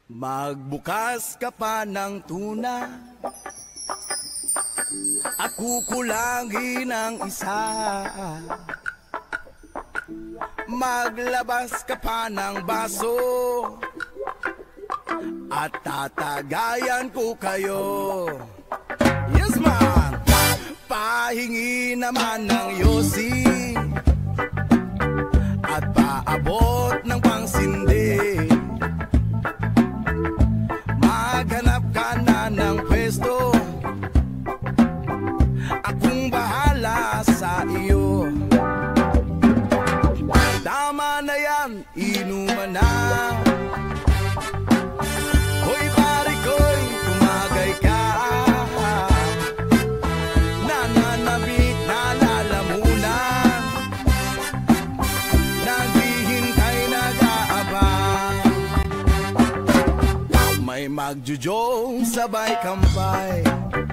Magbukas ka pa ng tuna at kukulangin ng isa. Maglabas ka pa ng baso at tatagayan ko kayo. Yes man! Pahingi naman ng yosi at paabot ng pangsindi. Maghanap ka na ng pwesto, akong bahala sa iyo. Tama na yan, inuman na. Hoy pare ko'y tumagay ka. Nananabik na lalamunan, naghihintay nag-aabang. May magjujong sabay kampay,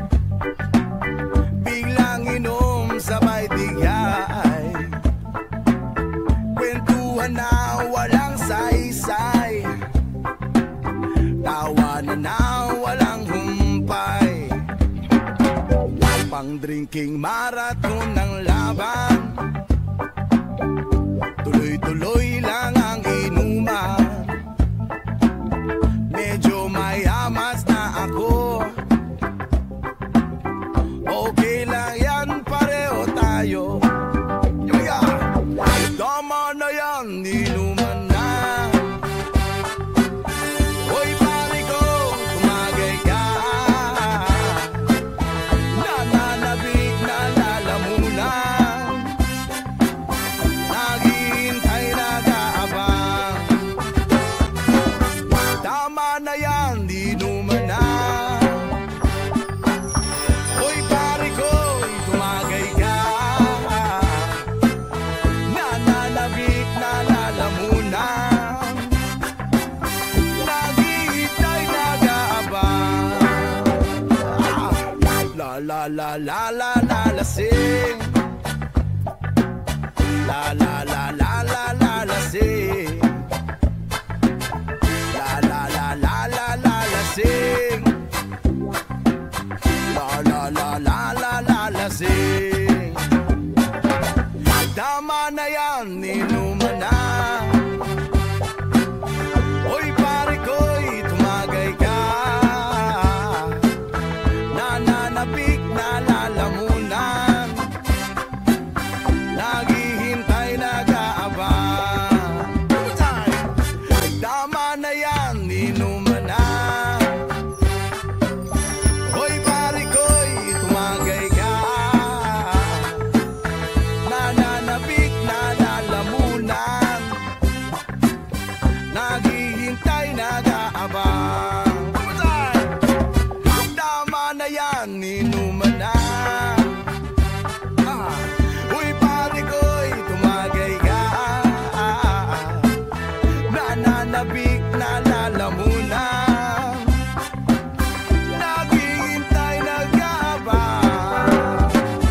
biglang inom sabay digay. Kwentuhan na walang saysay, tawanan na walang humpay. Pang drinking marathon ng laban, tuloy-tuloy lang ang inuman. Medyo mayamas na ako, okay lang yan, pareho tayo. Tama na yan, inuman na. Hoy pare ko, tumagay ka. Nananabik na lalamunan, naghihintay nag-aabang. Tama na yan, inuman na. Hoy pare ko, tumagay ka. Nananabik na lalamunan, naghihintay nag-aabang. La la la la la la la sing. La la la la la la la sing. La la la la la la la sing. La la la la la la la sing. Tama na yan, inuman na. Hoy pare ko'y tumagay ka. Nananabik na lalamunan, naghihintay nag-aabang. Tama na yan, inuman na. Hoy pare ko'y tumagay ka. Nananabik na lalamunan, naghihintay nag-aabang. Tama na yan, inuman na. Uy pare ko'y tumagay ka. Nananabik na lalamunan, naghihintay nag-aabang.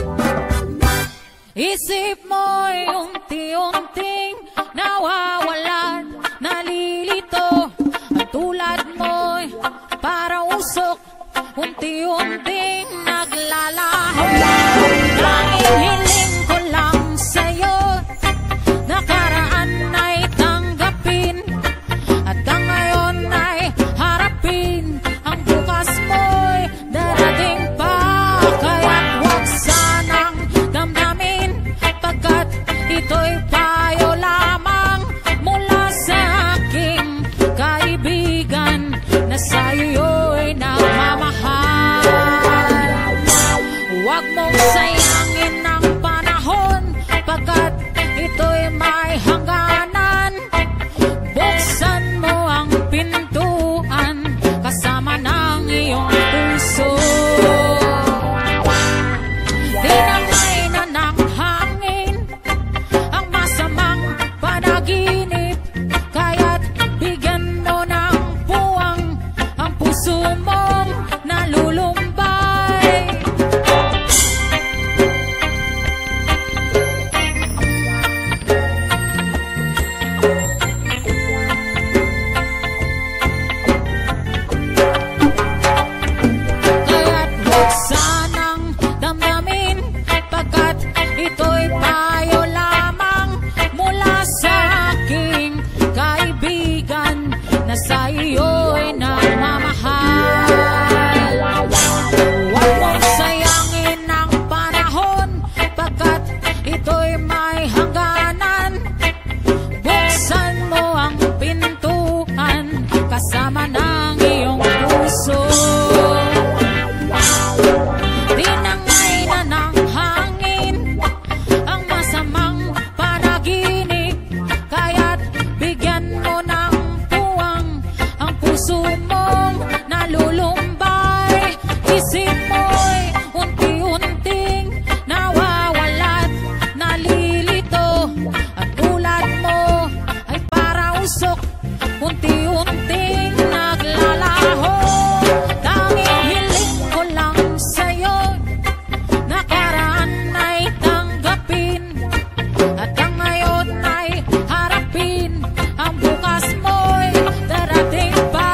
Isip mo'y unti-unting nawawalan, nalilito. Ang tulad mo'y para usok, unti-unting naglalaho. Tanging hiling ko lang sa'yo, nakaraan ay tanggapin, at ang ngayon ay harapin. Ang bukas mo'y darating pa, kaya't huwag sanang damdamin, pagkat ito'y payo lamang mula sa aking kaibigan na sa'yo'y nagmamahal. Huwag mong sayangin ang sa iyo'y nagmamahal. Huwag mong sayangin ang panahon, pagkat ito'y may hangganan. Buksan mo ang pintuan kasama ng iyong puso. Tinangay na ng hangin ang masamang panaginip, kaya't bigyan mo ng puwang ang puso mong nalulumbay. Isip mo'y unti-unting nawawala't nalilito, at tulad mo ay para usok, unti-unting naglalaho. Tanging hiling ko lang sa'yo, nakaraan ay tanggapin, at ang ngayon ay harapin, ang bukas mo'y darating pa.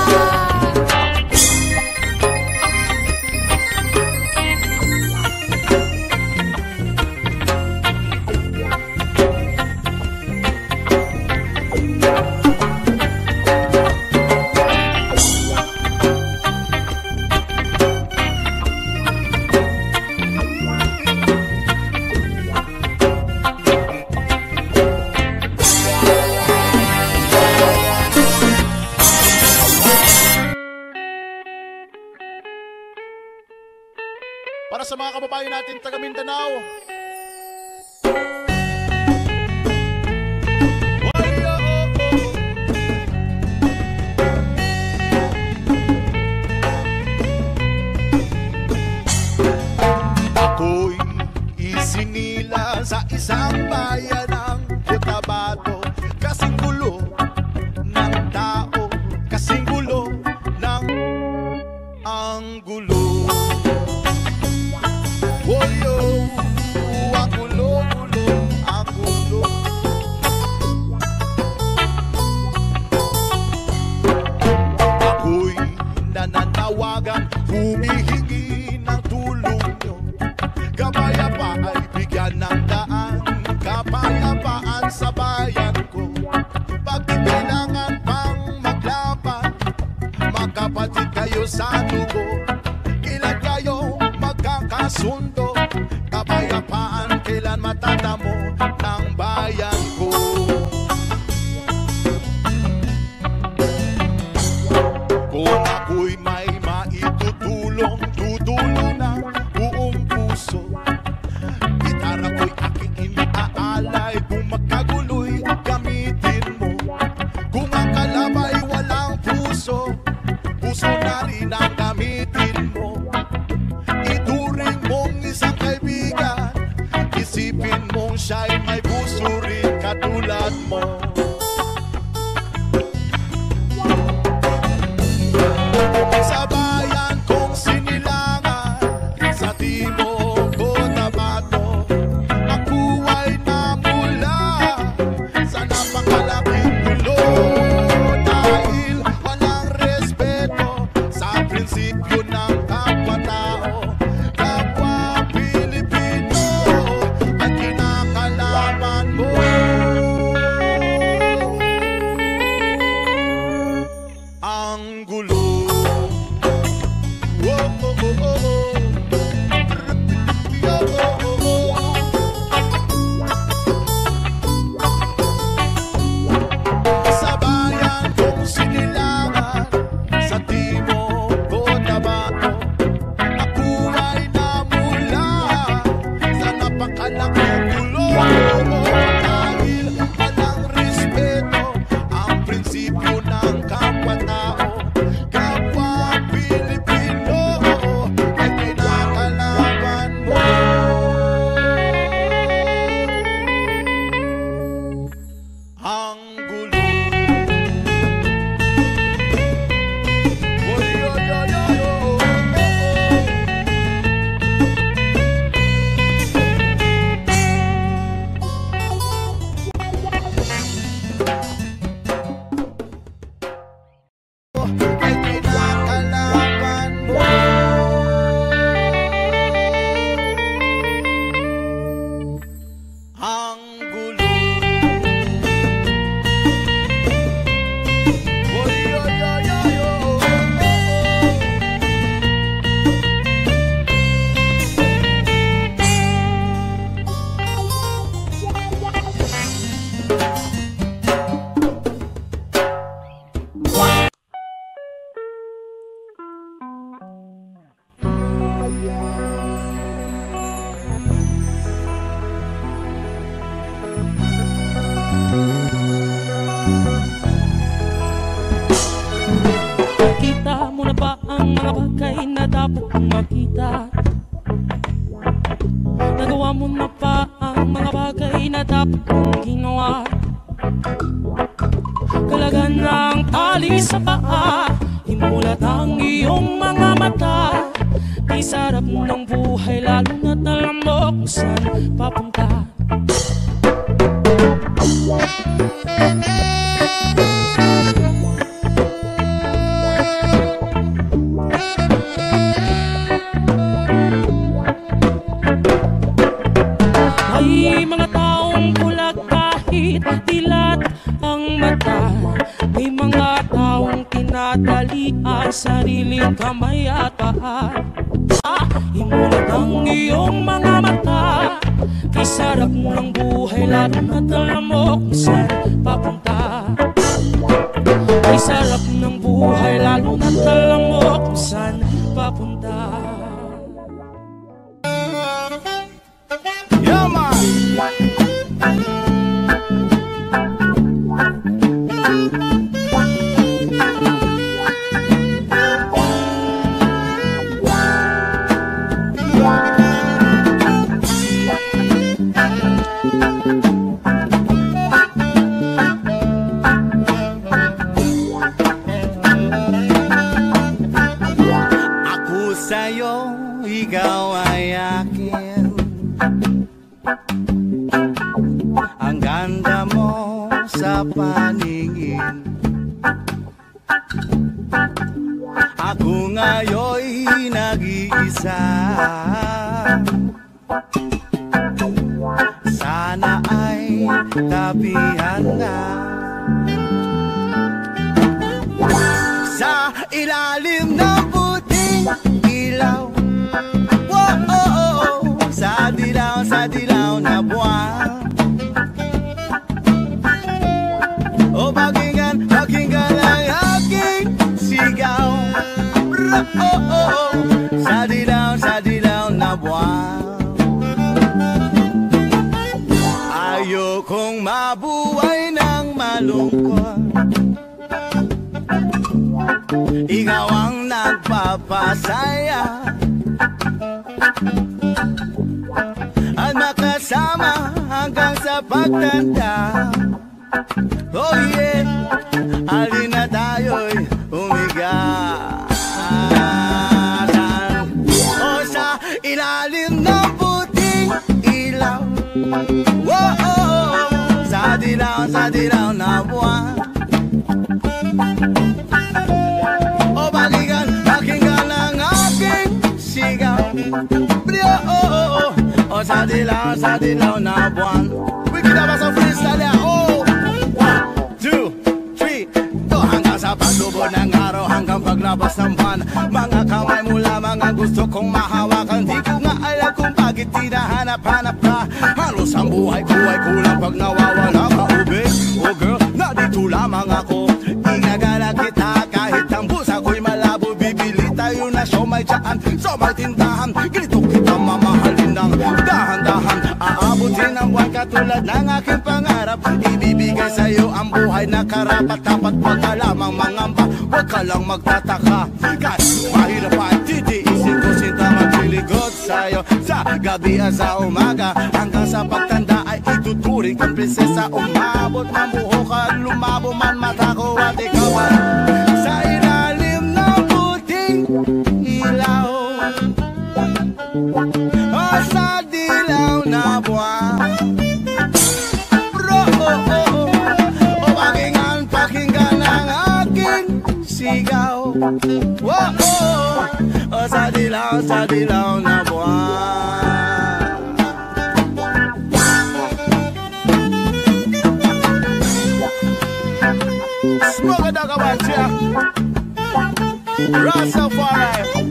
Para sa mga kababayan natin taga Mindanao. Ako'y isinila sa isang bayan ng Cotabato, kasing gulo ng tao, kasing gulo ng ang gulo. Woyo, ang gulo-gulo, ang gulo. Ako'y nananawagan, humihingi ng tulong nyo. Kapayapaan ay bigyan ng daan, kapayapaan sa bayan ko. Pag kailangan pang maglaban, magkapatid kayo sa dugo. Kailan kayo magkakasundo, kapayapaan kailan matatamo ng bayan ko. Kung ako'y may maitutulong, tutulong ng buong puso. Gitara ko'y aking iniaalay, kung magkaguloy gamitin mo. Kung ang kalabay walang puso, puso na rin ang gamitin mo. Ituring mong isang kaibigan, isipin mong siya'y may puso rin katulad mo. Sa bayan kong sinilangan, sa timog Cotabato, ako ay namula sa napakalaking gulo. Dahil walang respeto sa prinsipyo ng kapwa-tao, kapwa Pilipino at kinakalaban mo. Ang gulo. Sa bayan kong sinilangan, sa timog Cotabato, ako ay namula sa napakalaking gulo. Dahil walang respeto ang prinsipyo ng kapwa-tao, kapwa Pilipino ay kinakalaban mo. Ang gulo. Oy, oy, oy, oy, oy. Ay kinakalaban mo. Ang gulo. Oy, mga bagay na dapat mong makita. Nagawa mo na pa ang mga bagay na dapat mong ginawa. Kalagan ng tali sa paa, himulat ang iyong mga mata. Di sarap ng buhay lalo na't alam mo kung saan papunta. May mga taong pulag kahit dilat ang mata. May mga taong tinatali ang sariling kamay at paa. Himulat ang iyong mga mata, kay sarap ng buhay lalo na't alam mo kung saan papunta. Kay sarap ng buhay lalo na't alam mo kung saan papunta. Yeah, man. Ako sa'yo, ikaw ay akin. Ang ganda mo sa paningin. Ako ngayon'y nag-iisa. Sana ay tabihan na sa ilalim ng puting ilaw. Whoa, sa dilaw na buwan. O pakinggan ang aking sigaw. Sa dilaw na buwan. Ayokong mabuhay ng malungkot. Ikaw ang nagpapasaya at makasama hanggang sa pagtanda. Oh yeah, halina tayo'y umigasan. O sa ilalim ng puting ilaw. Whoa, sa dilaw na buwan. O pakinggan ang aking sigaw. O sa dilaw na buwan. We can have some freestyle there. Oh, 1, 2, 3, go. Hanggang sa paglubod ng araw, hanggang paglabas ng buwan. Mga kamay mo lamang ang gusto kong mahawakan. Di ko nga alam kung bakit tinahanap-hanap ka. Halos ang buhay ko ay kulang pag nawawala ka, ube. Oh girl, nandito lamang ako. Igagala kita kahit ang busa ko'y malabo. Bibili tayo na siomay dyan sa may tindahan. Ganito kita mamahalin ng dahan-dahan. Aabutin ang buwan katulad ng aking pangarap. Ibibigay sa'yo ang buhay na karapat-dapat. Wag ka lamang mangamba, wag ka lang magtataka. Kahit mahirap ay titiisin ko, sinta magliligot sa'yo sa gabi at sa umaga. Hanggang sa pagtanda ay ituturing kang prinsesa. Umabot man buhok at lumabo man mata ko at ikaw ay sa ilalim ng puting ilaw. O sa dilaw na buwan. O pakinggan ang aking sigaw. O sa dilaw na buwan. Smoke a dog about ya. Rastafari.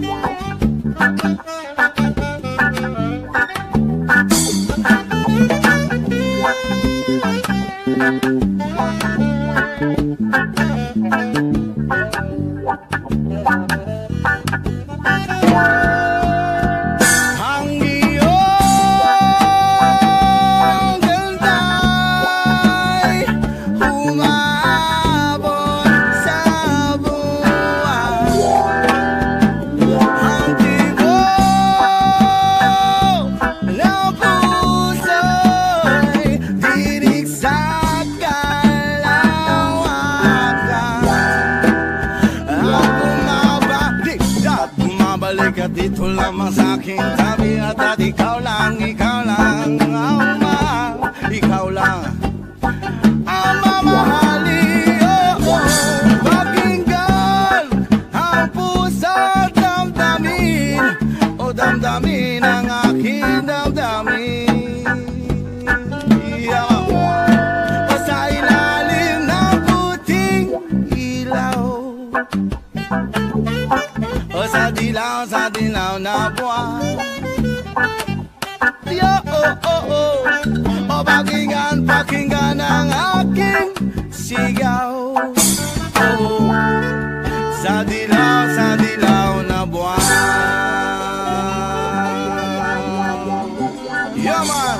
Hanggat dito lamang sa aking tabi at ikaw lang ang mahal, ikaw lang ang mamahali. Pakinggan ang pusa damdamin, o damdamin ang aking damdamin. O sa ilalim ng puting ilaw, o sa dilaw na buwan. O pakinggan ang aking sigaw. Sa dilaw na buwan. Yeah, man.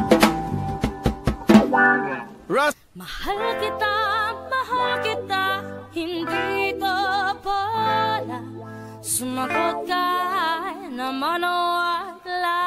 Mahal kita, hindi to pala. Sumagot ka naman o wala.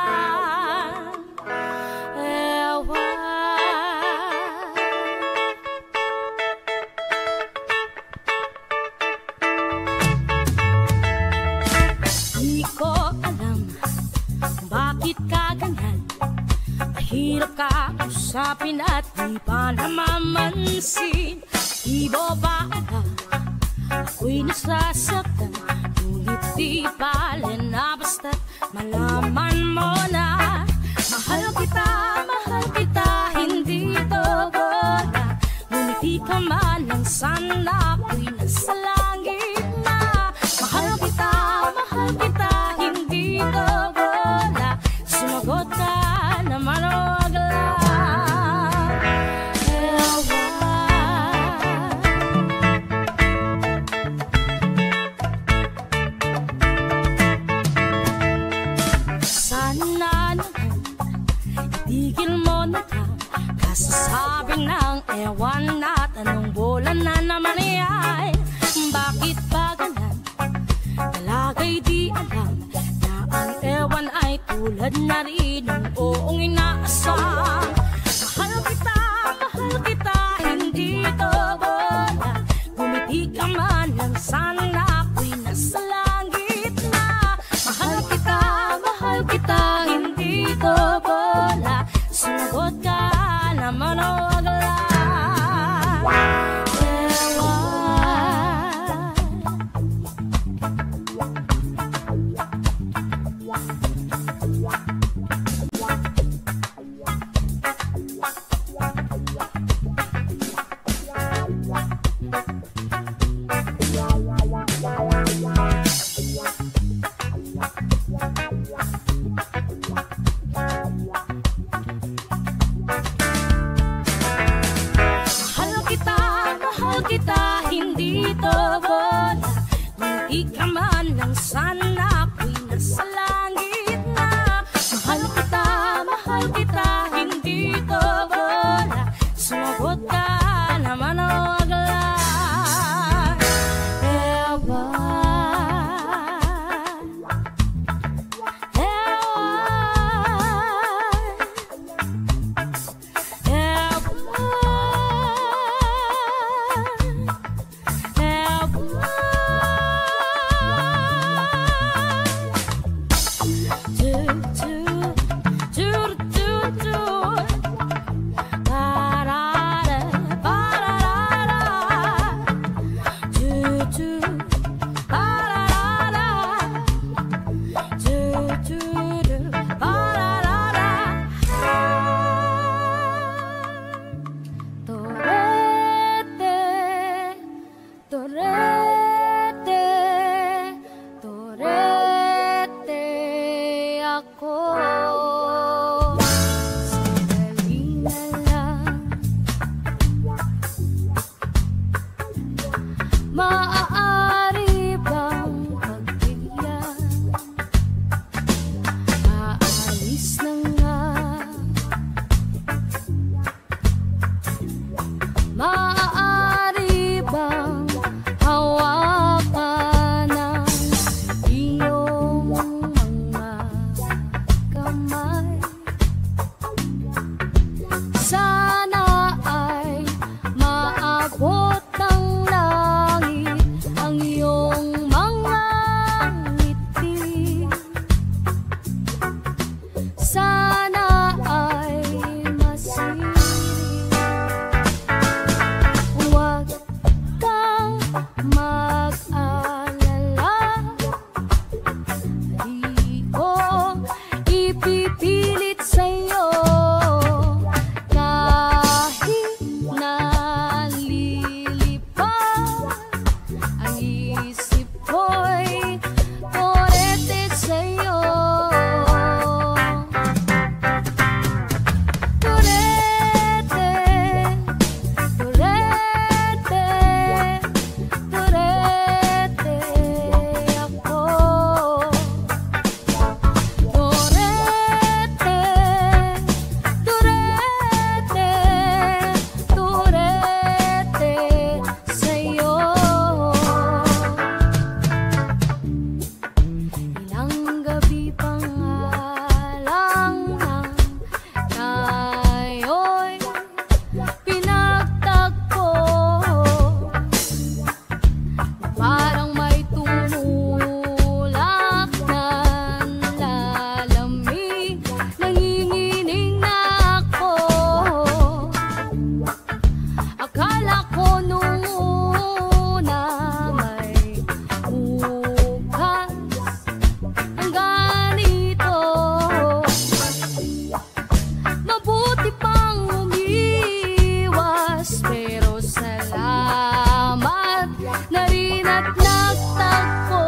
Di ko alam kung bakit ka ganyan. Mahirap ka usapin at di pa namamansin. Di mo ba alam ako'y nasasaktan, ngunit di pala na basta't malaman mo na. Mahal kita, hindi to bola. Ngunit di ka man ang sana ako'y nasa langit na. Mahal kita, hindi to bola. Sumagot ka naman o wag lang. Sana naman itigil mo na ka, kasasabing ng ewan na tanong bola na naman ay bakit ba ganyan? Talaga'y di alam na ang ewan ay tulad na rin ng oong inaasam. Mahal kita, hindi to bola. Gumiti ka man lang sana ako'y nasa langit na. Mahal kita, hindi to bola. Sumagot ka naman o wag lang. Mahal kita, hindi to bola. Hindi ka man lang sana ako'y nasa langit na. Mahal kita, hindi to bola. Sumagot ka naman o wag lang. Maaari bang pagbigyan? Aalis na nga. Maaari bang hawakan? isip ko'y torete sa'yo. Torete, torete, torete ako. Torete, torete, torete sa'yo. Ilang gabi pa nga lang nang tayo'y pinagtagpo, parang may tumulak na lalamig, nanginginig na ako. Akala ko nung una may bukas ang ganito, mabuti pang umiwas, pero salamat na rin at nagtagpo.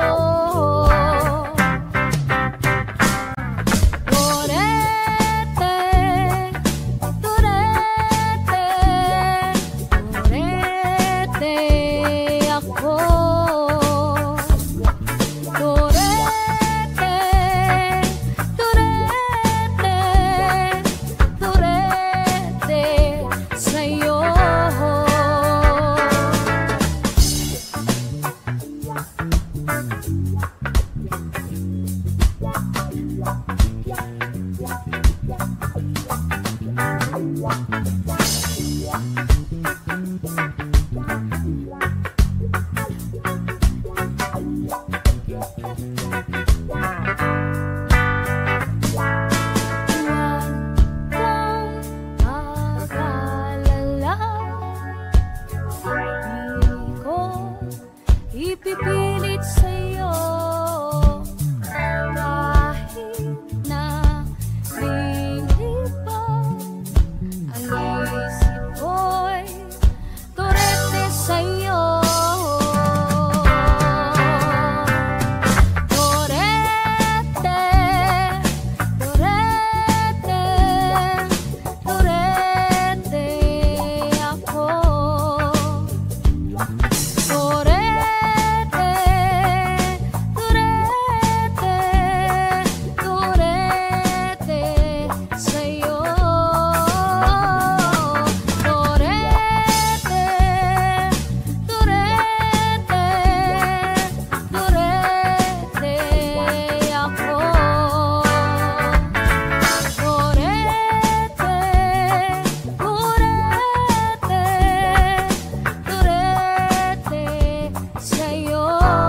Torete, torete, torete ako. Torete, torete, torete sa'yo. Huwag kang mag-alala, di ko ipipilit sa'yo, kahit na lilipad ang isip ko'y torete sa'yo. Torete, torete, torete ako. Torete, torete, torete sa'yo. Torete, torete, torete ako. Torete, torete, torete sa'yo.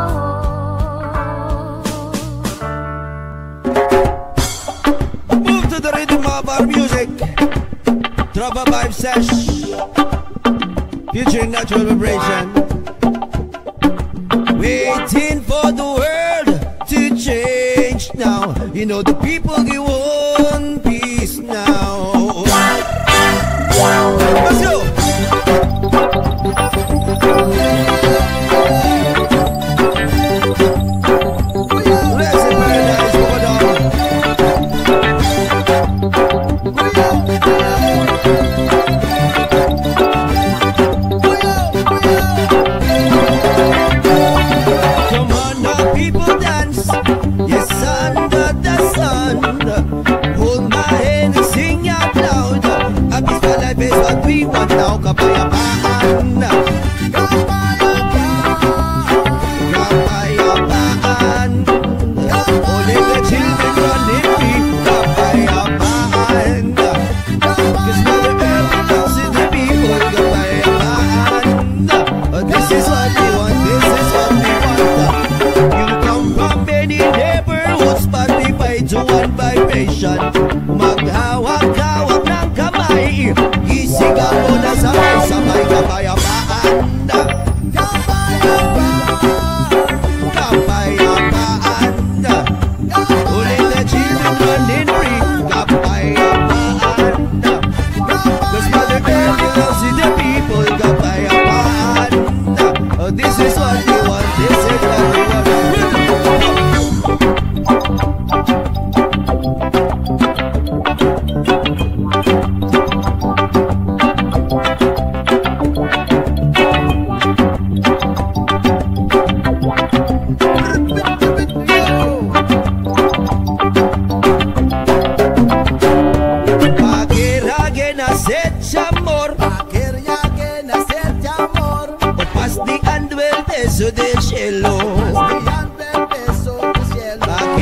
Move to the rhythm of our music. Drop a vibe sesh. Featuring natural vibration. Waiting for the world to change now. You know the people give one peace now. Let's go. Blessed paradise, Bogota. Come on now, people dance. Yes, under the sun.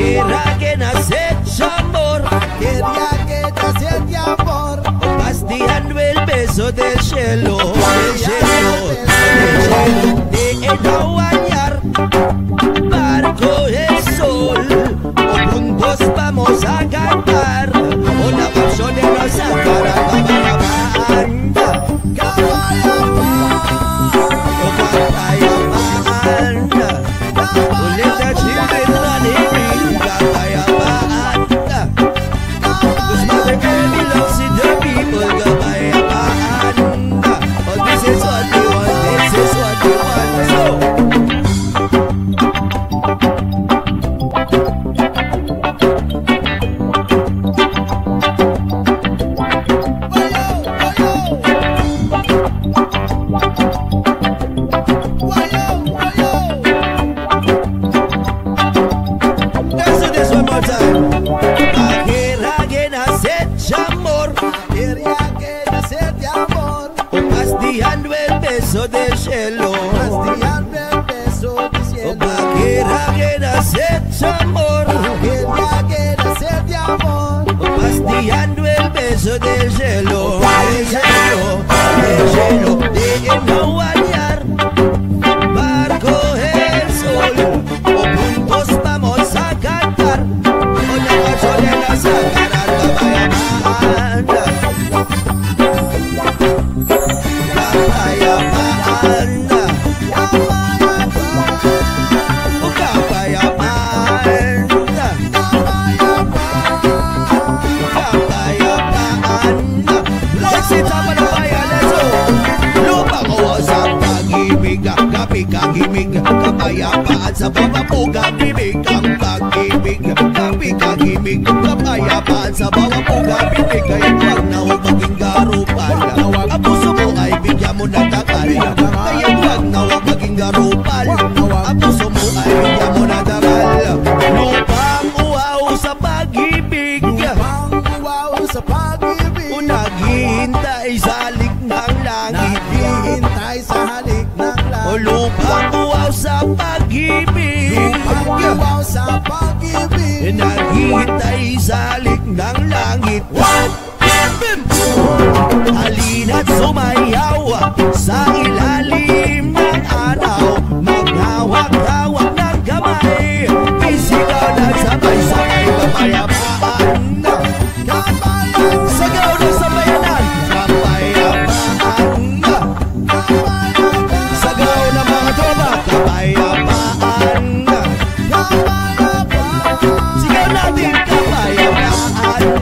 Quería que nace amor, quería que nace amor. Bastiando el beso del cielo, del cielo, del cielo. De no bañar, barco el sol. O juntos vamos a cantar una canción de nuestra cara. Banda, del cielo, bastiando el beso del cielo. Quería que nace amor, quería que nace amor. Bastiando el beso del cielo, del cielo, del cielo. De no bañar, barco el sol. O juntos vamos a cantar una canción de la sagrada banda. Kagimig, kapayapaan sa babapo. Kagimig, ang pag-ibig. Kagimig, kapayapaan sa babapo. Kagimig, kaya wag na huwag maging garupal. Ang puso mo ay bigyan mo ng takal. Kaya wag na huwag maging garupal. Ang puso mo ay bigyan mo ng takal. Lupang uwaw sa pag-ibig. Lupang uwaw sa pag-ibig. Kung naghihintay sa halik ng langit. Naghihintay sa halik ng langit. Lupang uwaw sa pag-ibig. Lupang uwaw sa pag-ibig. Naghihintay sa halik ng langit. Halina't sumayaw sa ilalim ng araw. Maghawak-hawak ng kamay. Isigaw na sabay-sabay kapayapaan. Sagaw na sabayanan. Kapayapaan. Sagaw na mga tropa. Kapayapaan. Sigaw natin kapayapaan.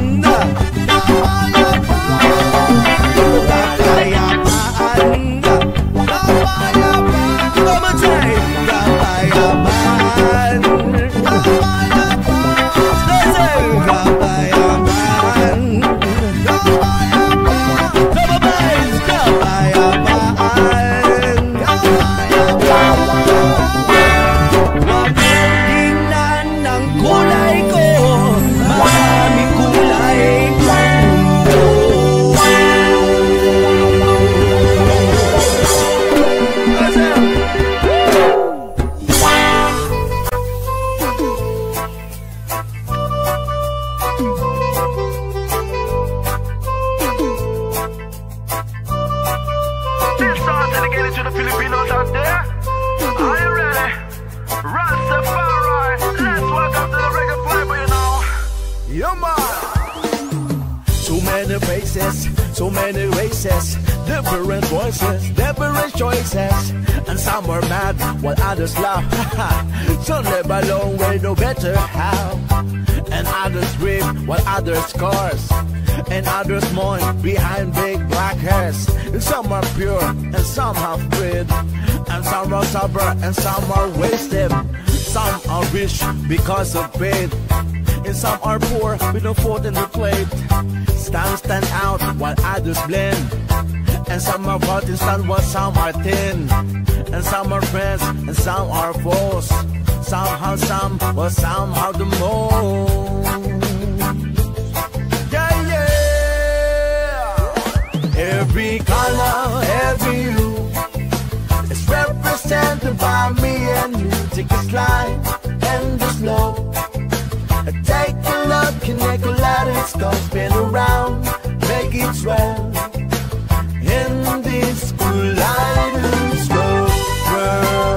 So many races, different voices, different choices. And some are mad while others laugh. Some live alone with no better how. And others dream while others curse. And others mourn behind big black hairs. And some are pure and some have greed. And some are sober and some are wasted. Some are rich because of pain. And some are poor with no food in the plate. Stand out while others blend. And some are hot and stand while some are thin. And some are friends and some are foes. Some have some, but some have the most. Yeah, yeah. Every color, every hue is represented by me and you. Take a slide and the slow. spin around, make it swell in this kaleidoscope world.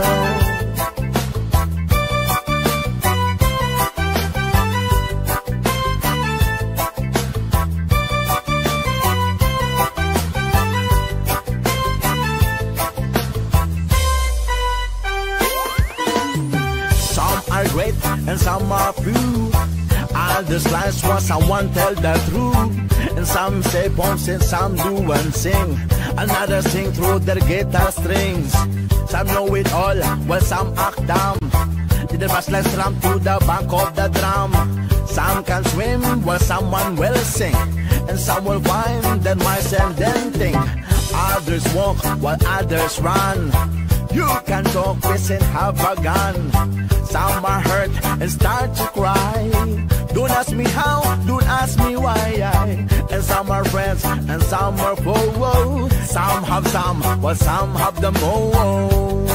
Some are great and some are few. All the slides was someone tell the truth. And some say bombs and some do and sing. Another sing through their guitar strings. Some know it all, while some act dumb. Did the bass lines drum to the back of the drum. Some can swim while someone will sing. And some will find that mice and then think. Others walk while others run. You can talk, piss and have a gun. Some are hurt and start to cry. Don't ask me how, don't ask me why. And some are friends and some are foes. Some have some, while some have the most.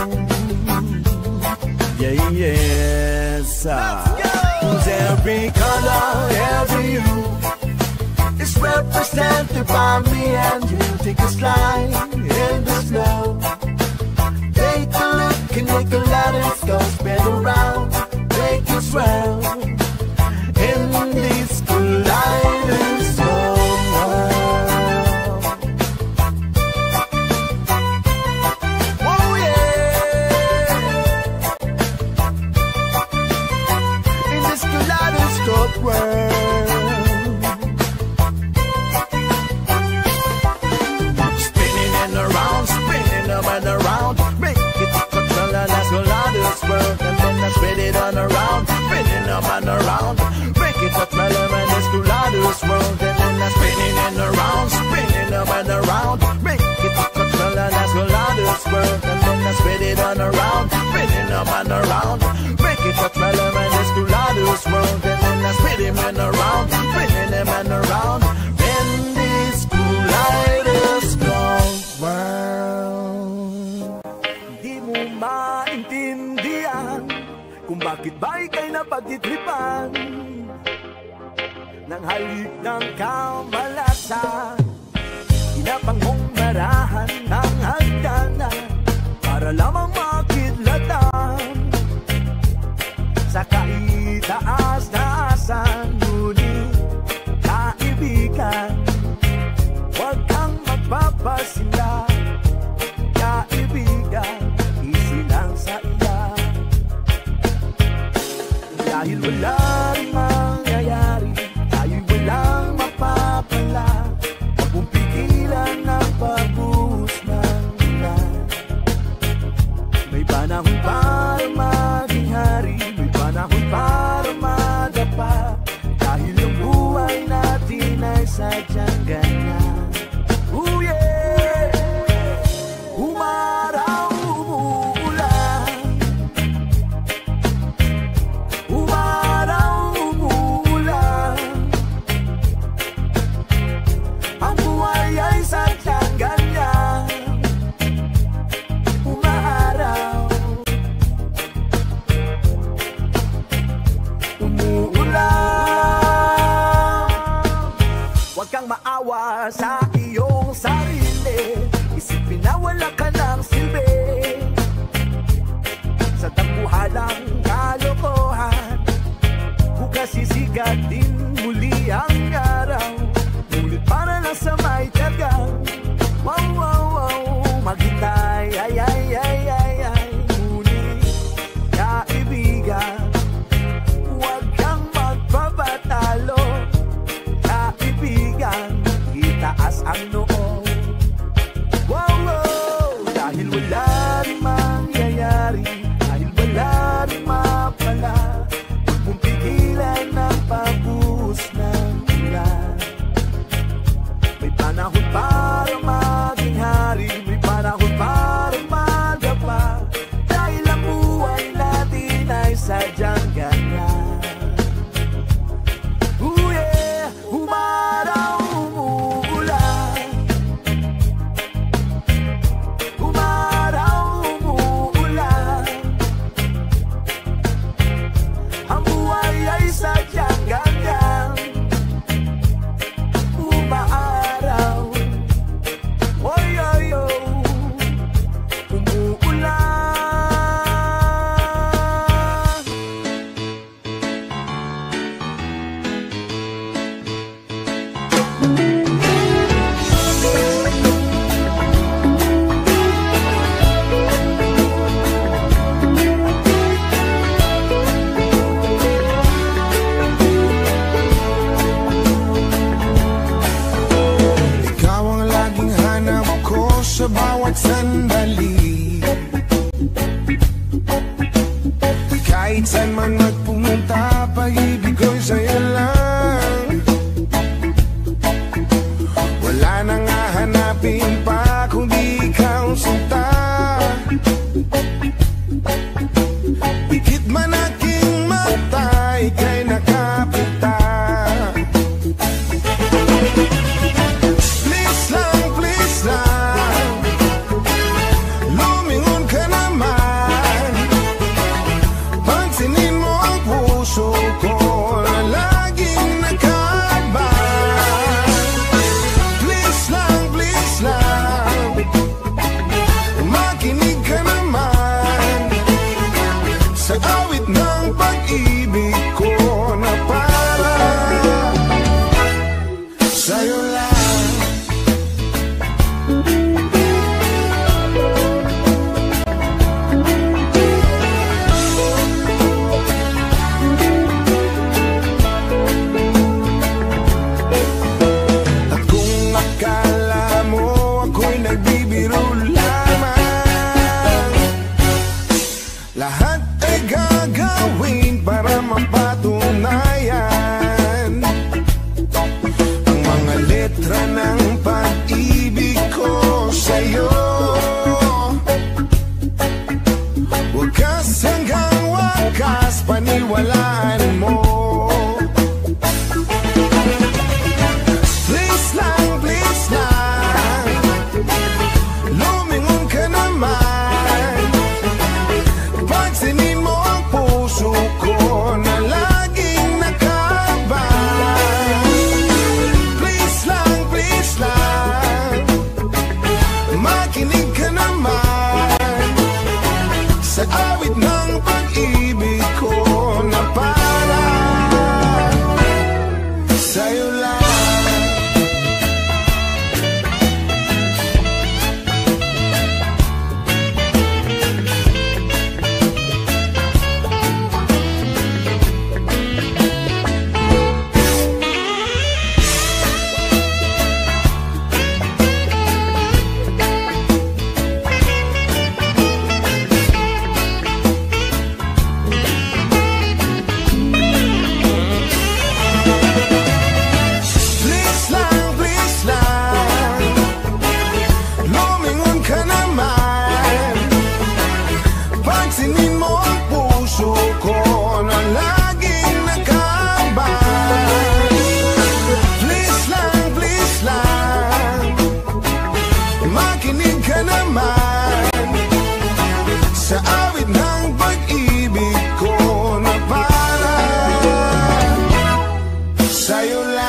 Yeah, yes. Cause every color, every hue is represented by me and you. Take a slide in the snow. Take a look and make a let it go. Spin around, make it swell in this kaleidoscope world. Oh yeah, in this kaleidoscope world. Spinning and around, spinning up and around. Make it control and that's kaleidoscope. And then I spin it on around, spinning up and around. Make it a smell and it's kaleidoscope. And then I spinning and around, spinning up and around. Make it a control and that's kaleidoscope. And then I spin it on around, spinning up and around. Make it a smell and it's kaleidoscope. And then I spin him and around, spinning him and around. In this kaleidoscope world. Di mo maintindihan kung bakit ba ika'y napagtitripan ng halik ng kamalasan. Inapang mong marahan ng hagdanan para lamang makidlatan sa kaitaas-taasan. Ngunit kaibigan, huwag kang magpapasila. Kaibigan, isilang sa iya. Dahil wala rin mangyayari, tayo'y walang mapapala. Huwag mong pigilan ang pagbuhos ng ulan. May panahon para maging hari, may panahon para madapa. Dahil ang buhay natin ay sadyang ganyan. Oh yeah! Umaraw, umuulan. Umaraw, umuulan. Ang buhay ay sadyang ganyan. Umaraw, umuulan. Huwag kang maawa sa iyong sarili. Isipin na wala ka ng silbi sa tambuhalang kalokohan. Bukas sisikat din muli ang araw, ngunit para lang sa may tiyagang. Wow, wow, wow, maghintay, ay, ay, ay, ay, ay. Ngunit, kaibigan, huwag kang magpapatalo. Kaibigan, itaas ang noo. Wow, wow, dahil wala rin mangyayari, dahil wala rin mapala. Huwag mong pigilan ang pagbuhay. Kahit saan man magpumunta, pag-ibig ko'y sa'yo lang. Wala nang hahanapin pa kundi ikaw sinta. Pikit man aking mata, ika'y nakapita. Please lang, lumingon ka naman. Pansinin mo ang puso ko na laging nakaabang. Please lang, makinig ka naman sa awit ng pag-ibig ko na para sa'yo lang. At kung akala mo ako'y nagbibiro lamang, lahat ay gagawin para mapatunayan ang mga letra ng pag-ibig ko sa'yo. Wagas hanggang wagas, paniwalaan mo. Please lang, lumingon ka naman. Pansinin mo ang puso ko na laging nakaabang. Please lang, makinig ka naman sa awit ng pag-ibig ko na para sa'yo lang. Please lang, lumingon ka naman. Pansinin mo ang puso ko na laging nakaabang. Please lang, makinig ka naman sa awit ng pag-ibig ko na para sa'yo lang.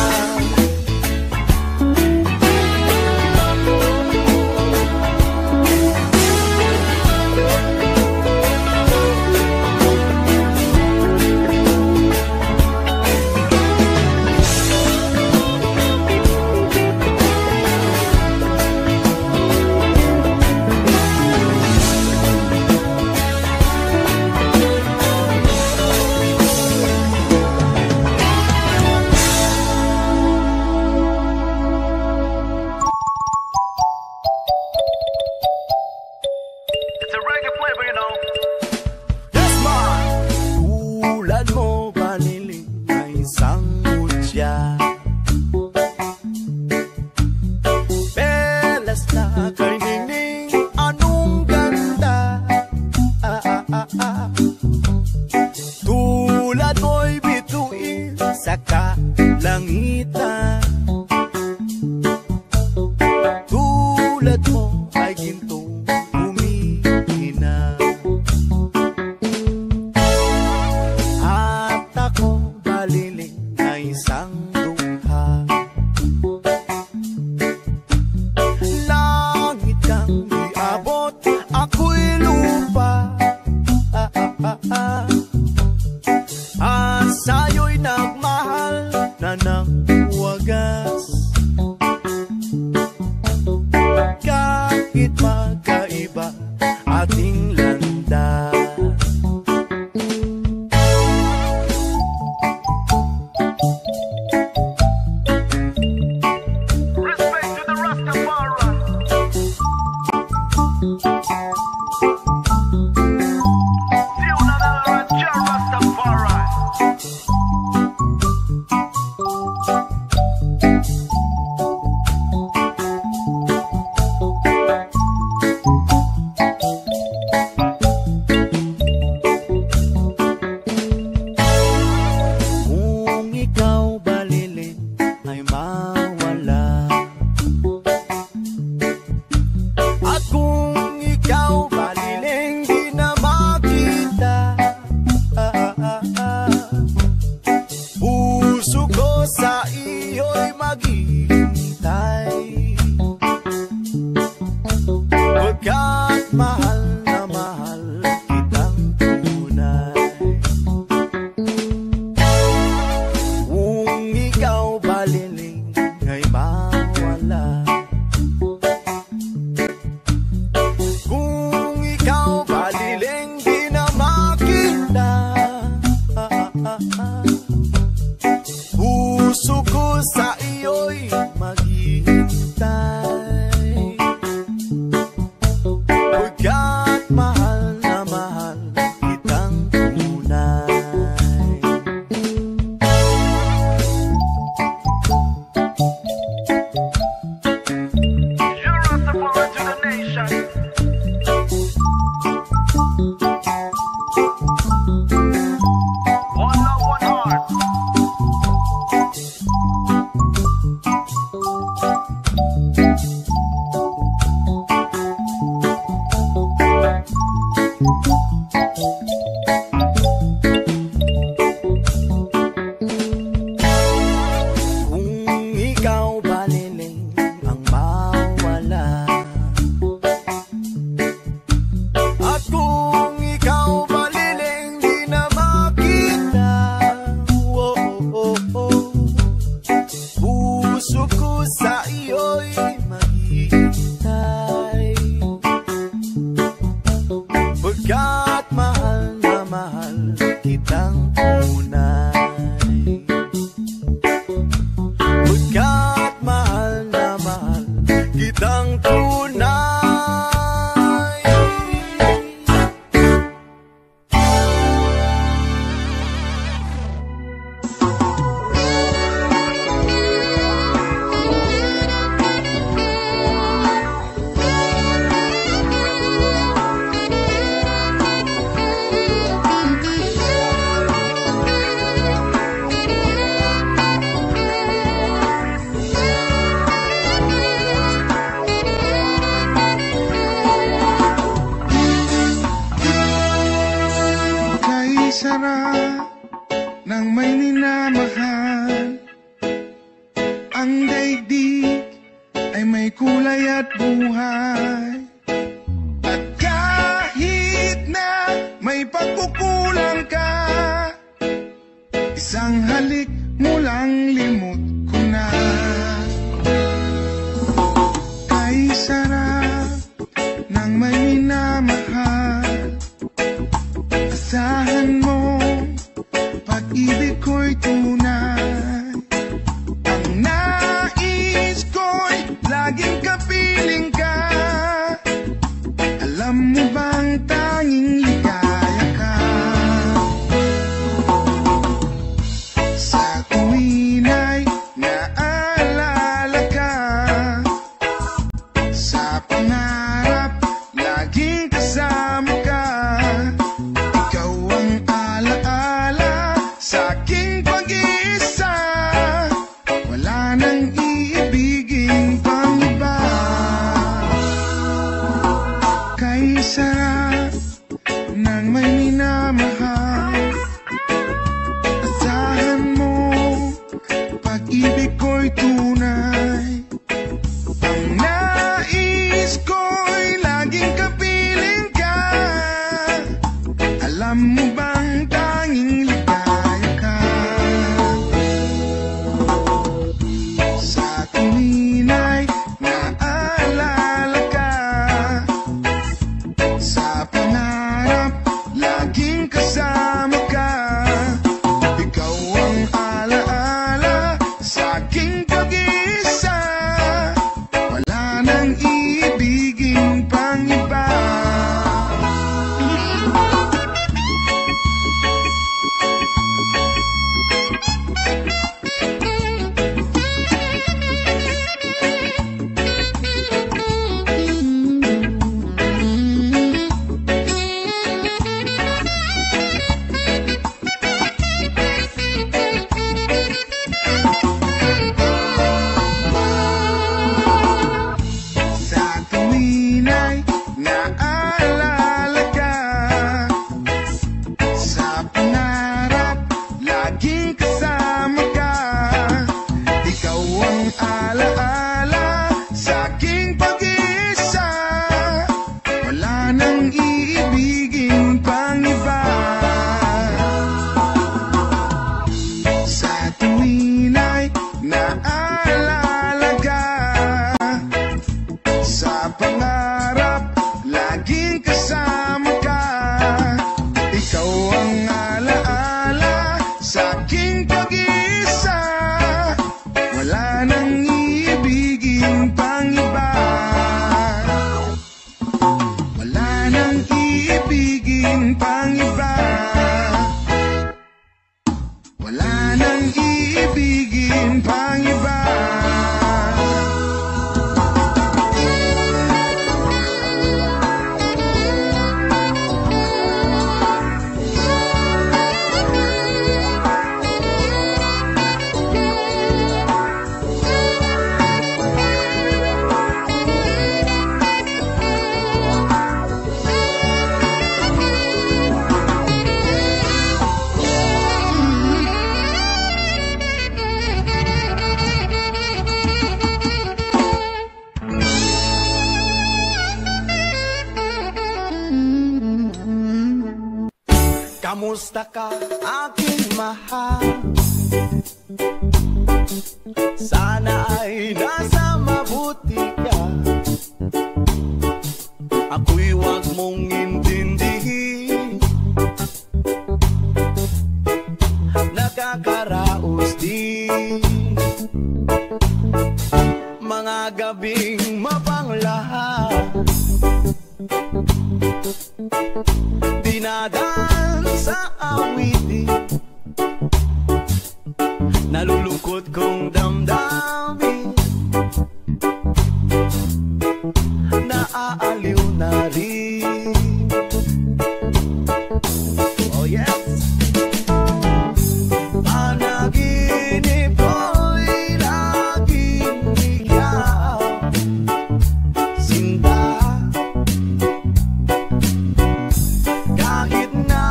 It's a reggae flavor, you know. Yes, ma! Tulad mo baniling na isang mutya, belas na kay ningning, anong ganda. Tulad mo'y bituin sa kalangitan. Tulad mo ay gintong humihina. At ako baliling na isang dungha. Langit kang iabot, ako'y lupa. Sa'yo'y nagmahal na ng wagas. Kahit magkaiba ating landas. Respect to the Rastafari. See you, kitang tunay. Pagkat mahal na mahal kitang tunay. Sarap ng may minamahal. Ang daigdig ay may kulay at buhay. At kahit na may pagkukulang ka, isang halik mo lang limot ko na. Kay sarap ng may minamahal, asahan mo, pag-ibig ko'y tunay. Ang nais ko'y laging kapiling ka. Alam mo bang tanging ligaya ka? Sa tuwin ay naalala ka. Sa pangarap, laging kasama ka. Sa'king pag-iisa, wala nang iibigin pang iba. Kay sarap ng may minamahal, asahan mo, pag-ibig ko'y tunay. Ang nais ko'y laging kapiling ka. Alam mo bang tanging Kamusta ka, aking mahal? Sana ay nasa mabuti ka. Ako'y wag mong intindihin nakaraos din. Mga gabing mapanglahat, dinadaan sa awitin, nalulungkot kong damdamin, naaaliw na rin. Oh yes. Panaginip ko'y laging ikaw, sinta. Kahit na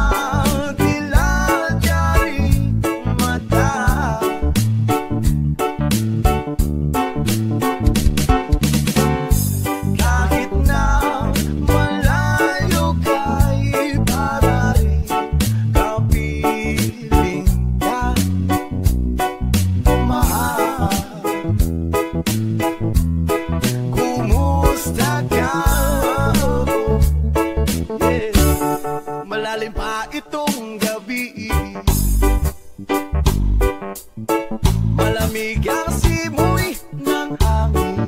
diladyari mata, kahit na malayo kay parari, kapiling ka, mahal. Kumusta ka? Yeah. Malalim pa itong gabi, malamig ang simoy ng hangin,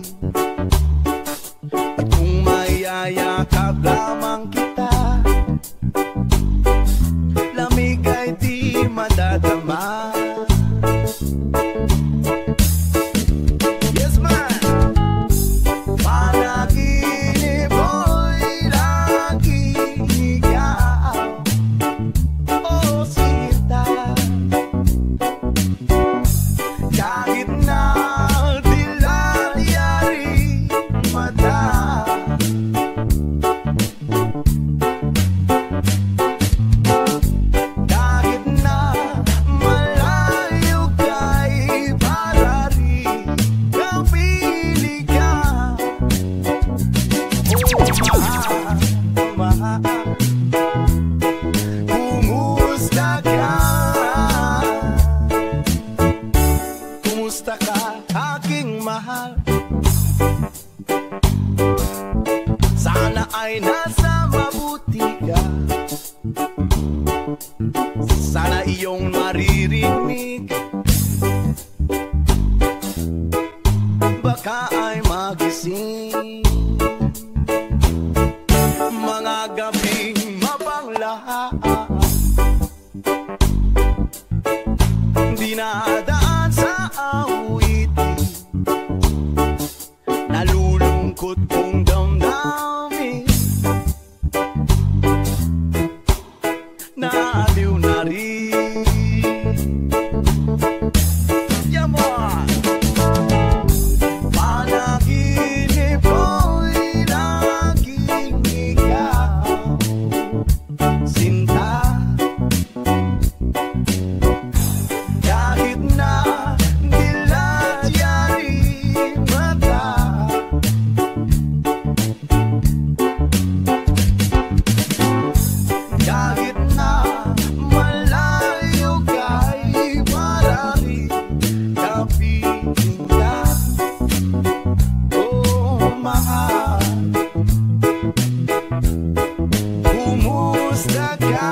at kung mayayakap lamang kita, lamig ay di madadama. Yes man. Panaginip ko'y laging ikaw, oh sinta. Kahit na diladyari mata, kahit na malayo kay parari, kapiling ka, oh mahal, mahal. Kumusta ka? Kumusta ka, aking mahal? Sana ay nasa mabuti ka. Sana iyong maririnig, baka ay magising. Mga gabing mapanglahat, dinadaan sa awitin, nalulungkot kong damdamin, naaliw na rin. Yaman. Panaginip ko'y laging ikaw, sinta. Kahit na diladyari mata, kahit na malayo kay parari, kapiling ka, oh mahal. Kumusta ka?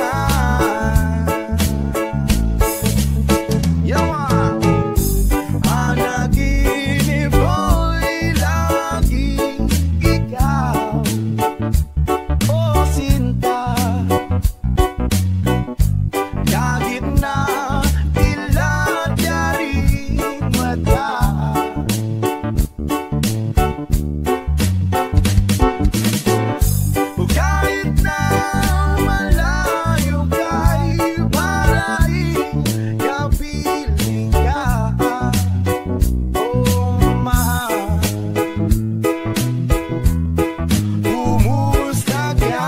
Yaman. Panaginip ko'y laging ikaw, oh sinta. Kahit na diladyari mata, o kahit na malayo kay parari, kapiling ka, oh mahal. Kumusta ka?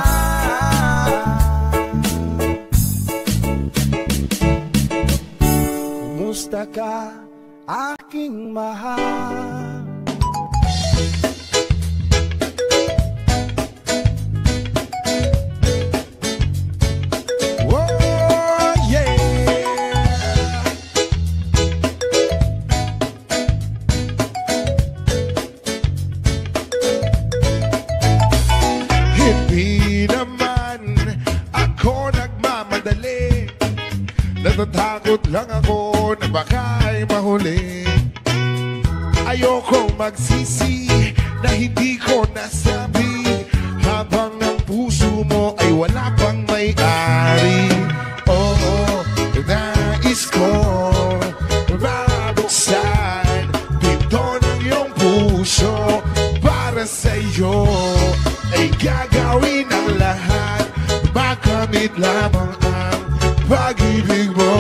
Kumusta ka, aking mahal? Whoa, yeah. Hindi naman ako nagmamadali, Natatakot lang ako na baka'y mahuli. Ayokong magsisi na hindi ko nasabi, habang ang puso mo ay wala pang may-ari. Oo, nais ko mabuksan pinto ng iyong puso. Para sa'yo ay gagawin ang lahat, makamit lamang ang pag-ibig mo.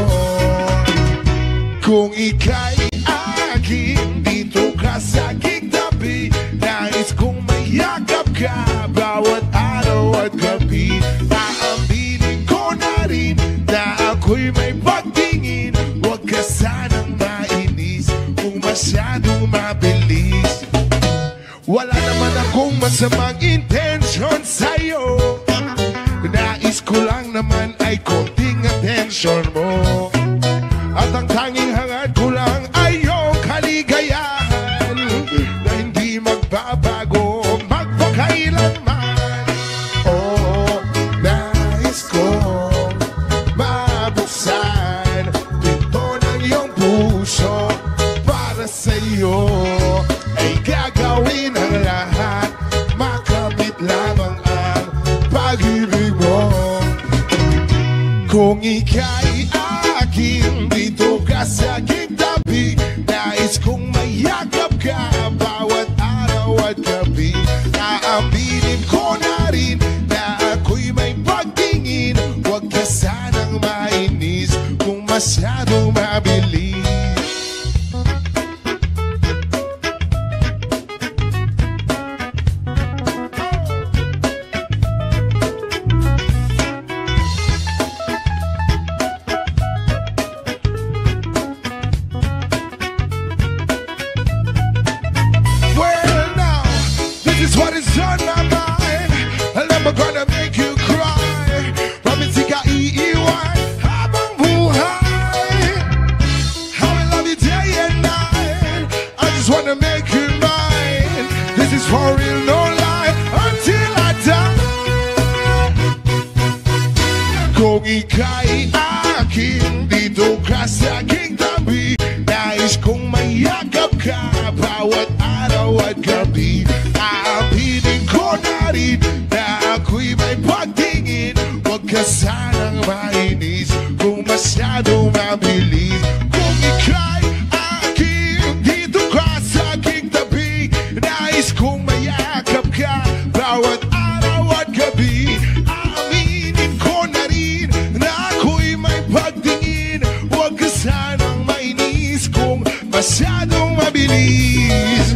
Kung ika'y aking, dito ka sa aking tabi, nais kong mayakap ka bawat araw at gabi. Aaminin ko na rin na ako'y may pagtingin, huwag ka sanang mainis kung masyadong mabilis. Wala naman akong masamang intensyon sa'yo, nais ko lang naman ay konting atensyon mo. At ang tanging hangad ko lang ay iyong kaligayahan na hindi magbabago magpakailanman. Oo, nais kong mabuksan pinto ng iyong puso. Para sa'yo ay gagawin ang lahat, makamit lamang ang pag-ibig mo. Kung ika'y aking, dito ka sa aking tabi, nais kong mayakap ka bawat araw at gabi. Aaminin ko na rin na ako'y may pagtingin, huwag ka sanang mainis kung masyadong mabilis. Kung ika'y aking, dito ka sa aking tabi, nais kong mayakap ka bawat araw at gabi. Aaminin ko na rin na ako'y may pagtingin, huwag ka sanang mainis kung masyadong mabilis. Kung ika'y aking, dito ka sa aking tabi, nais kong mayakap ka bawat araw at gabi. Aaminin ko na rin na ako'y may pagtingin, huwag ka sanang mainis kung masyadong mabilis.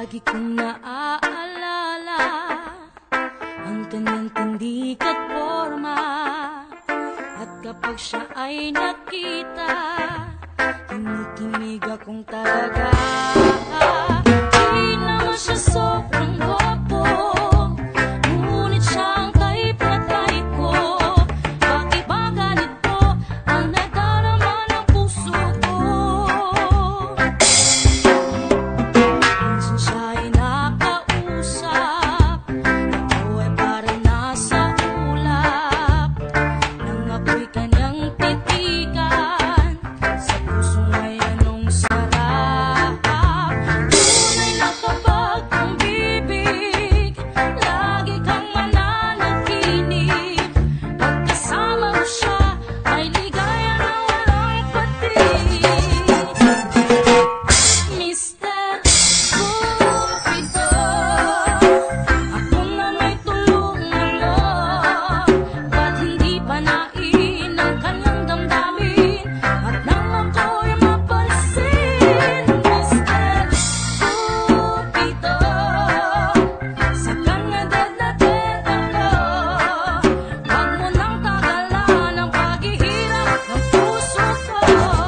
Lagi kong naaalala ang kanyang tindig at forma. At kapag siya ay nakita, kinikilig akong talaga. Di naman siya sobrang gwapo, ngunit siya ang type na type ko. Bakit ba ganito ang nadarama ng puso ko? Minsan siya ay nakausap, ako ay parang nasa ulap. Nang ako'y kanyang titigan, sa puso ay anong sarap. Tunay na kapag ang bibig, lagi kang mananaginip. Pagkasama mo siya, ay ligaya na walang patig. Mr. Cupido, ako na may tulungan mo. Ba't hindi panain ang kanyang damdamin? At nang ako'y mapansin, Mr. Cupido, sa kanya dead na dead ako. Huwag mo nang tagalan ang paghihirap ng puso ko.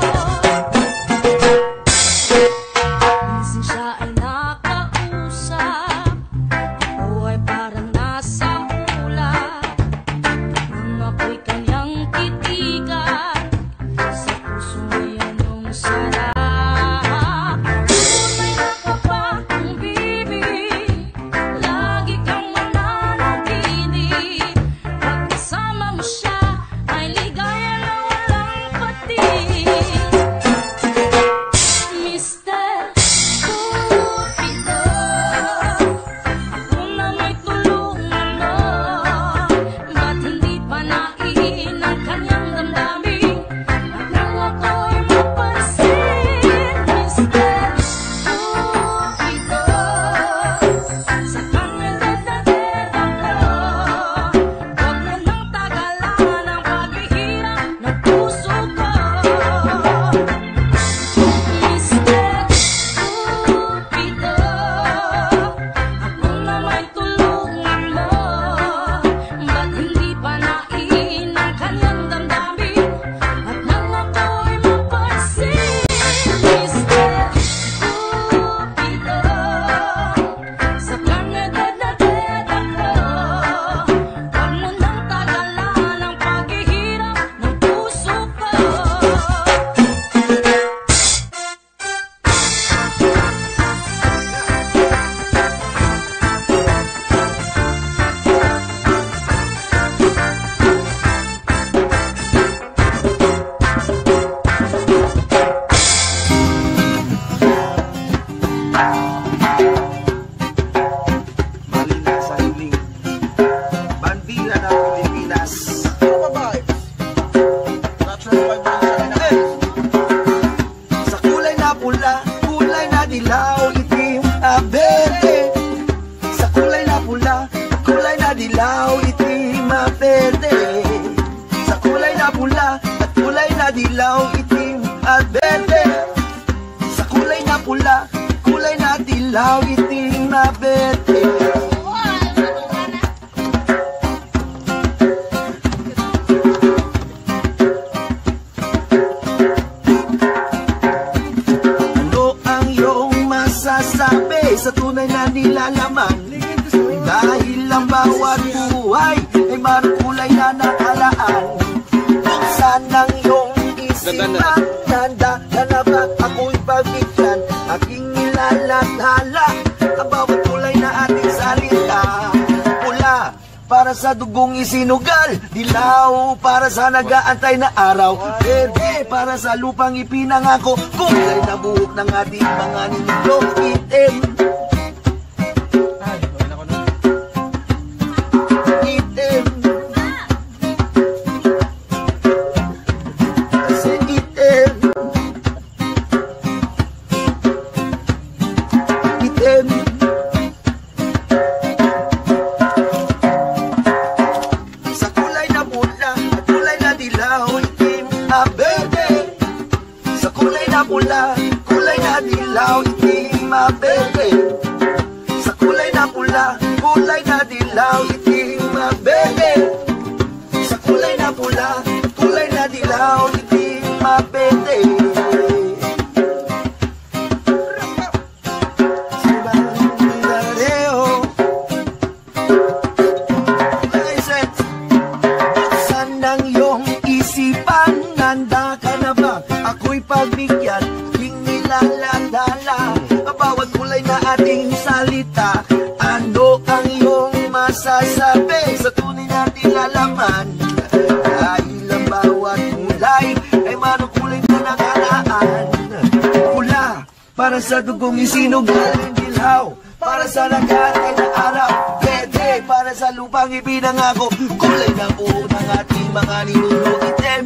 Minsan siya ay nakausap, ako ay parang nasa ulap. Nang ako'y kanyang titigan, sa puso ay anong sarap. Tunay na kapag ang bibig, lagi kang mananaginip. Pagkasama mo siya, ay ligaya na walang patig. Mr. Cupido, ako na may tulungan mo. Ba't hindi panain ang kanyang damdamin? At nang ako'y mapansin, Mr. Cupido, sa kanya dead na dead ako. Huwag mo nang tagalan ang paghihirap ng puso ko. Mr. Cupido, ako na may tulungan mo. Ba't hindi panain ang kanyang damdamin? At nang ako'y mapansin, Mr. Cupido, sa kanya dead na dead ako. Huwag mo nang tagalan ang paghihirap ng puso ko. Malina sa hiling bandila ng Pilipinas. Ano ba ba? Natural vibration na. Sa kulay na pula, kulay na dilaw, itim at berde. Sa kulay na pula, kulay na dilaw, itim at berde. Sa kulay na pula at kulay na dilaw, itim at berde. Sa kulay na pula, kulay na dilaw, itim at berde. Ano ang iyong masasabi sa tunay na nilalaman? Dahil ang bawat buhay ay makulay na nakalaan. Kung saan ang iyong isipan, nanda na ba ako'y pagbigyan? Aking nilalathala ang bawat kulay na ating salita. Pula para sa dugong isinugal, dilaw para sa nag-aantay na araw, berde para sa lupang ipinangako, kulay na buhok ng ating mga ninulo, itim. Itim. Kasi itim. Itim. Sa kulay na pula at kulay na dilaw, itim at berde. Sa kulay na pula, kulay na dilaw, itim at berde. kulay na pula, kulay na dilaw, itim mabebe. Sa kulay na pula, kulay na dilaw, itim mabebe. Sanang iyong isipan, nanda ka na ba? Ako'y pagbigyan, king nilaladala. Bawat kulay na ating salita, ano ang iyong masasabi sa tunay nating lalaman? Dahil ang bawat kulay ay mayroong kulay na nakaraan. Pula, para sa dugong isinugal, dilaw, para sa nagkaray na araw. Bede, para sa lupang ipinangako, kulay na buo ng ating mga ninuno. Itim,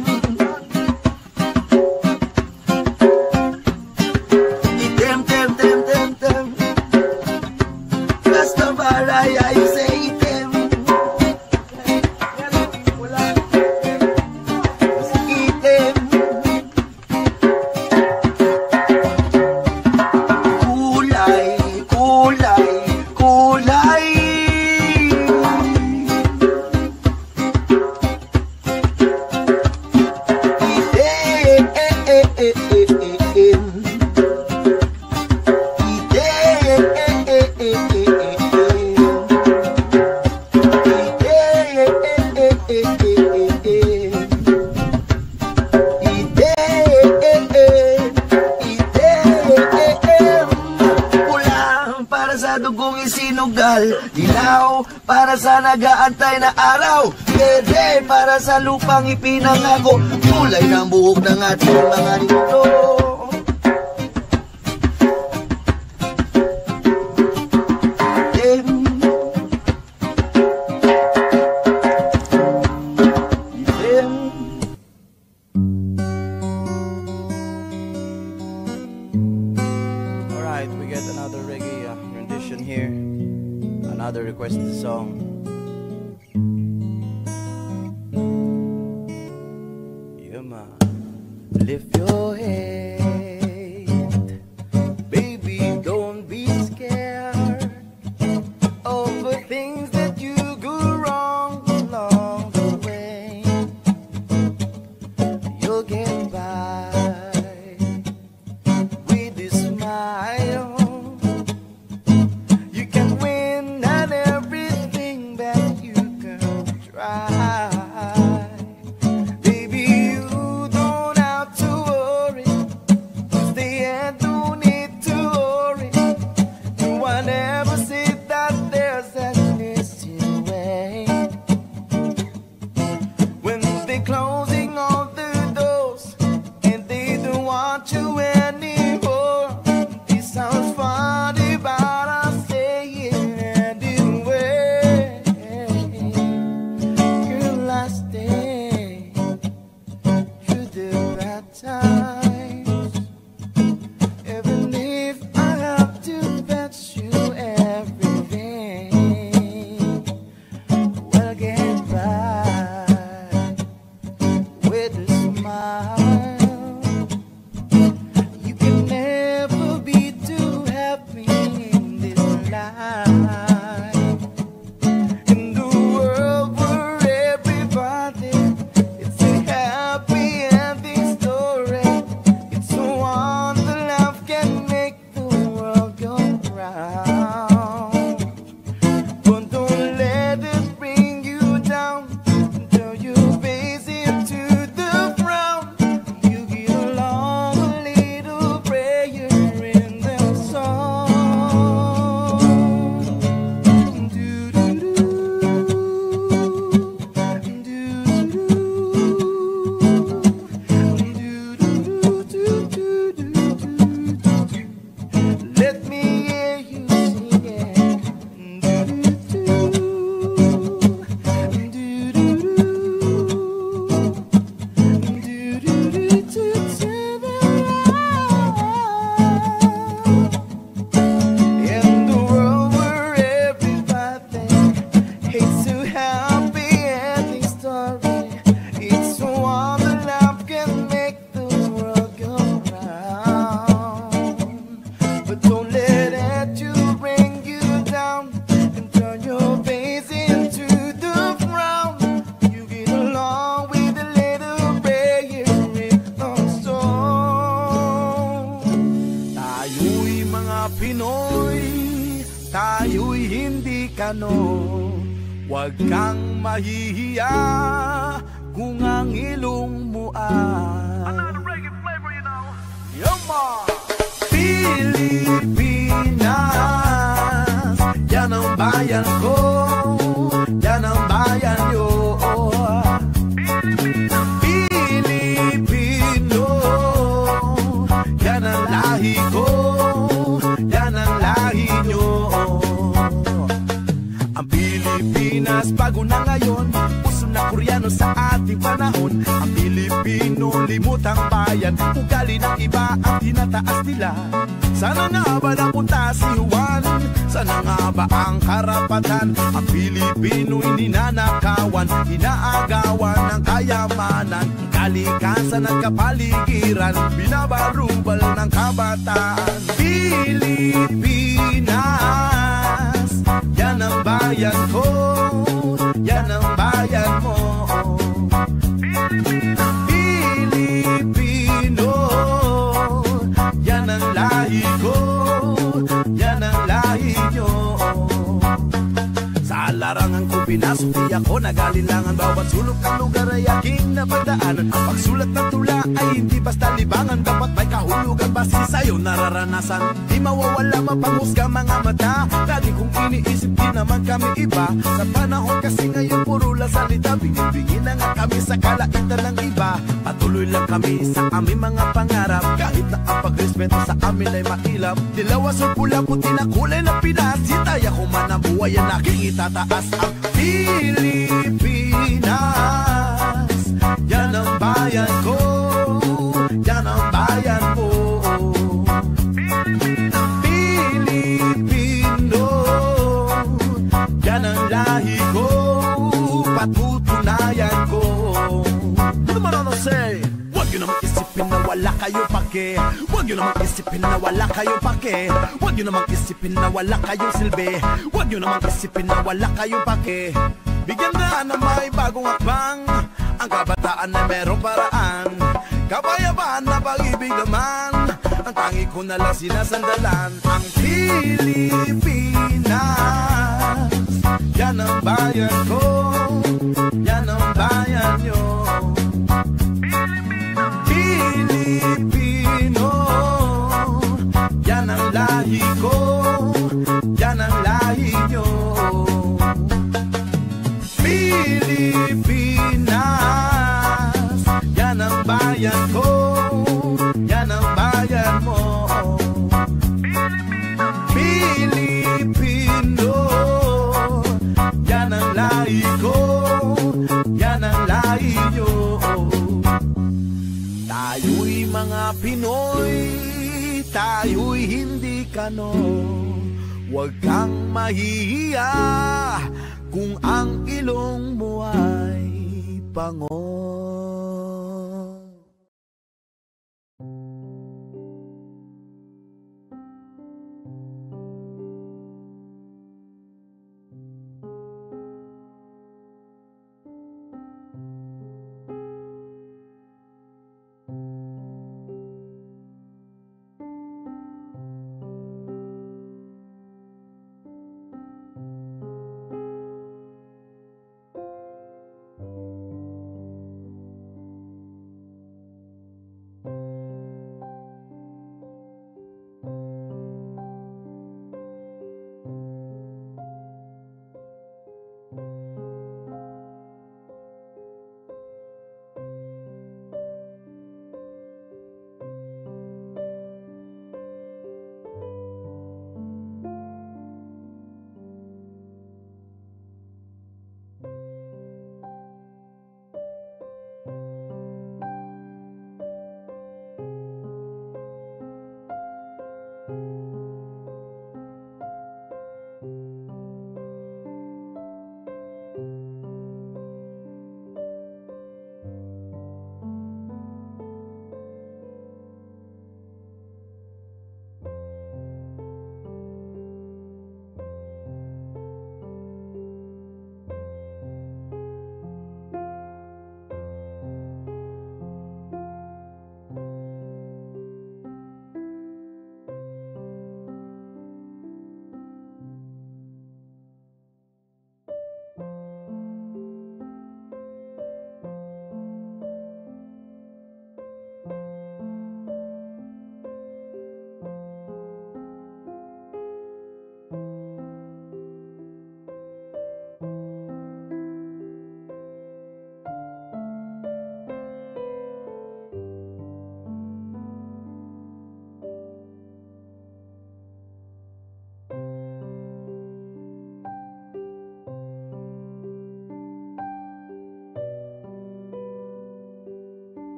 itim, tem, tem, tem, tem. Rastafari, I say itim. Itim. Kulay, kulay, kulay. Dugong isinugal, dilaw para sa nagaantay na araw, berde para sa lupang ipinangako, kulay ng buhok ng ating mga ninuno. Itim, itim. Alright, we get another reggae rendition here. Another requested song. Yeah, man. Lift your head, baby, don't be scared of the things that you go wrong along the way. You'll get by with a smile. You can win at everything Pinoy, tayo'y hindi kano. Huwag kang mahihiya kung ang ilong mo ay Pilipinas, yan ang bayan ko, yan ang bayan nyo. Pilipino, yan ang lahi ko, yan ang lahi nyo. Ang Pilipinas bago na ngayon, puso na Koreano sa ating panahon. Ang Pilipino, limutang bayan, ugali ng iba ang tinataas nila. Sana nga ba napunta si Juan? Sana nga ba ang karapatan? Ang Pilipino'y ninanakawan, inaagawan ng kayamanan, kalikasan ng kapaligiran, binabarubal ng kabataan. Pilipinas, yan ang bayan ko, yan ang bayan mo. Pilipino, yan ang lahi ko, yan ang lahi nyo. Sa larangan ko pinasuki ako, nag-alilangan, bawat sulok ng lugar ay aking napagdaanan. Ang pagsulat ng tula ay hindi basta libangan, dapat may kahulugan base sa'yo nararanasan. Di mawawala mapanghusga mga mata, lagi kong iniisip di naman kami iba. Sa panahon kasi ngayon puro lang salita, bingin-bingin na nga kami sa kalaitan ng iba. Patuloy lang kami sa aming mga pangarap, kahit na ang pagrespeto sa amin ay mailap. Dilaw, asul, pula, puti na kulay ng Pinas, hitaya ko man ang buhay ang aking itataas. Ang Pilipinas, yan ang bayan ko, yan ang bayan mo. Pilipino, yan ang lahi ko, patutunayan ko. Ano man ano say? Huwag yun naman isipin na wala kayo pake. Huwag yun naman isipin na wala kayo pake. Huwag yun naman isipin na wala kayong silbi. Huwag yun naman isipin na wala kayong pake. Bigyan na may bagong hakbang, ang kabataan na merong paraan. Kapayapaan na pag-ibig naman, ang tangi ko na lang sinasandalan. Ang Pilipinas, yan ang bayan ko, yan ang bayan nyo. Pilipino, yan ang lahi ko, yan ang lahi nyo. Pilipinas, yan ang bayan ko, yan ang bayan mo. Pilipino, yan ang lahi ko, yan ang lahi nyo. Tayo'y mga Pinoy, tayo'y hindi kano. Huwag kang mahihiya kung ang ilong mo ay pango.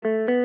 Thank